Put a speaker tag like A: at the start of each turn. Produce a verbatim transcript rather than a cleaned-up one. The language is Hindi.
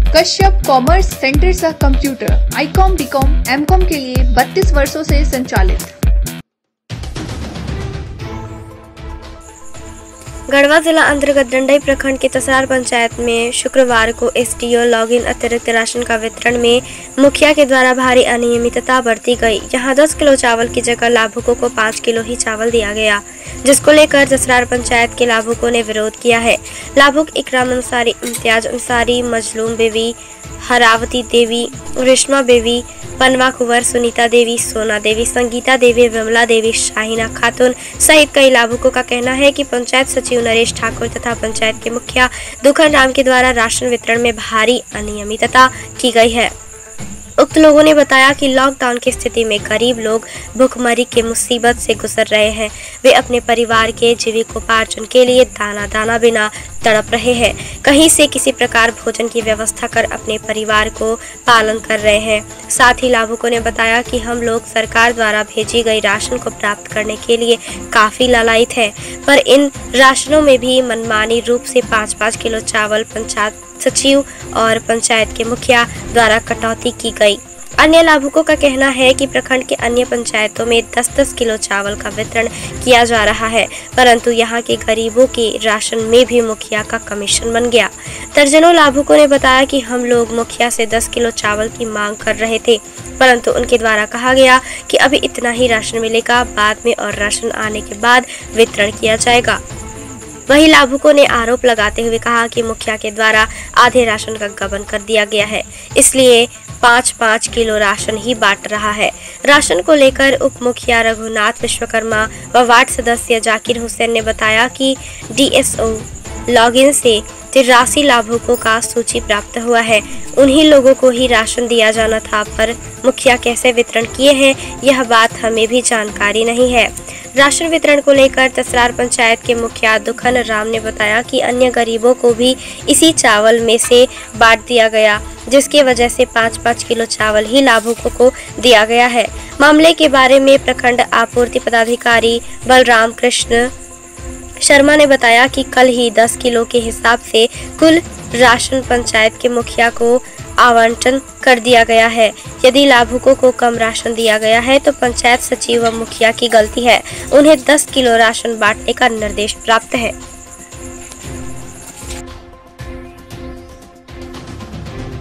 A: कश्यप कॉमर्स सेंटर सह computer I com B com M com के लिए बत्तीस वर्षों से संचालित।
B: गढ़वा जिला अंतर्गत डंडई प्रखंड के तसरार पंचायत में शुक्रवार को एसडीओ लॉगिन अतिरिक्त राशन का वितरण में मुखिया के द्वारा भारी अनियमितता बरती गई। यहां दस किलो चावल की जगह लाभुकों को पाँच किलो ही चावल दिया गया, जिसको लेकर तसरार पंचायत के लाभुकों ने विरोध किया है। लाभुक इकराम अंसारी, इम्तियाज अंसारी, मजलूम बेबी, हरावती देवी, रेशमा बेबी, पनवा कुंवर, सुनीता देवी, सोना देवी, संगीता देवी, विमला देवी, शाहीना खातून सहित कई लाभुकों का कहना है कि पंचायत सचिव नरेश ठाकुर तथा पंचायत के मुखिया दुखन राम के द्वारा राशन वितरण में भारी अनियमितता की गई है। उक्त लोगों ने बताया कि लॉकडाउन की स्थिति में गरीब लोग भूखमरी के मुसीबत से गुजर रहे हैं। वे अपने परिवार के जीविकोपार्जन के लिए दाना दाना बिना तड़प रहे हैं। कहीं से किसी प्रकार भोजन की व्यवस्था कर अपने परिवार को पालन कर रहे हैं। साथ ही लाभुकों ने बताया कि हम लोग सरकार द्वारा भेजी गई राशन को प्राप्त करने के लिए काफी लालायित है, पर इन राशनों में भी मनमानी रूप से पाँच पाँच किलो चावल पंचायत सचिव और पंचायत के मुखिया द्वारा कटौती की गई। अन्य लाभुकों का कहना है कि प्रखंड के अन्य पंचायतों में दस दस किलो चावल का वितरण किया जा रहा है, परंतु यहाँ के गरीबों के राशन में भी मुखिया का कमीशन बन गया। दर्जनों लाभुकों ने बताया कि हम लोग मुखिया से दस किलो चावल की मांग कर रहे थे, परंतु उनके द्वारा कहा गया कि अभी इतना ही राशन मिलेगा, बाद में और राशन आने के बाद वितरण किया जाएगा। वहीं लाभुकों ने आरोप लगाते हुए कहा कि मुखिया के द्वारा आधे राशन का गबन कर दिया गया है, इसलिए पाँच पाँच किलो राशन ही बांट रहा है। राशन को लेकर उप मुखिया रघुनाथ विश्वकर्मा व वार्ड सदस्य जाकिर हुसैन ने बताया कि डीएसओ लॉगिन से तिरासी लाभुकों का सूची प्राप्त हुआ है, उन्हीं लोगों को ही राशन दिया जाना था, पर मुखिया कैसे वितरण किए हैं यह बात हमें भी जानकारी नहीं है। राशन वितरण को लेकर तसरार पंचायत के मुखिया दुखन राम ने बताया कि अन्य गरीबों को भी इसी चावल में से बांट दिया गया, जिसकी वजह से पाँच पाँच किलो चावल ही लाभुकों को दिया गया है। मामले के बारे में प्रखंड आपूर्ति पदाधिकारी बलराम कृष्ण शर्मा ने बताया कि कल ही दस किलो के हिसाब से कुल राशन पंचायत के मुखिया को आवंटन कर दिया गया है। यदि लाभुकों को कम राशन दिया गया है तो पंचायत सचिव व मुखिया की गलती है। उन्हें दस किलो राशन बांटने का निर्देश प्राप्त है।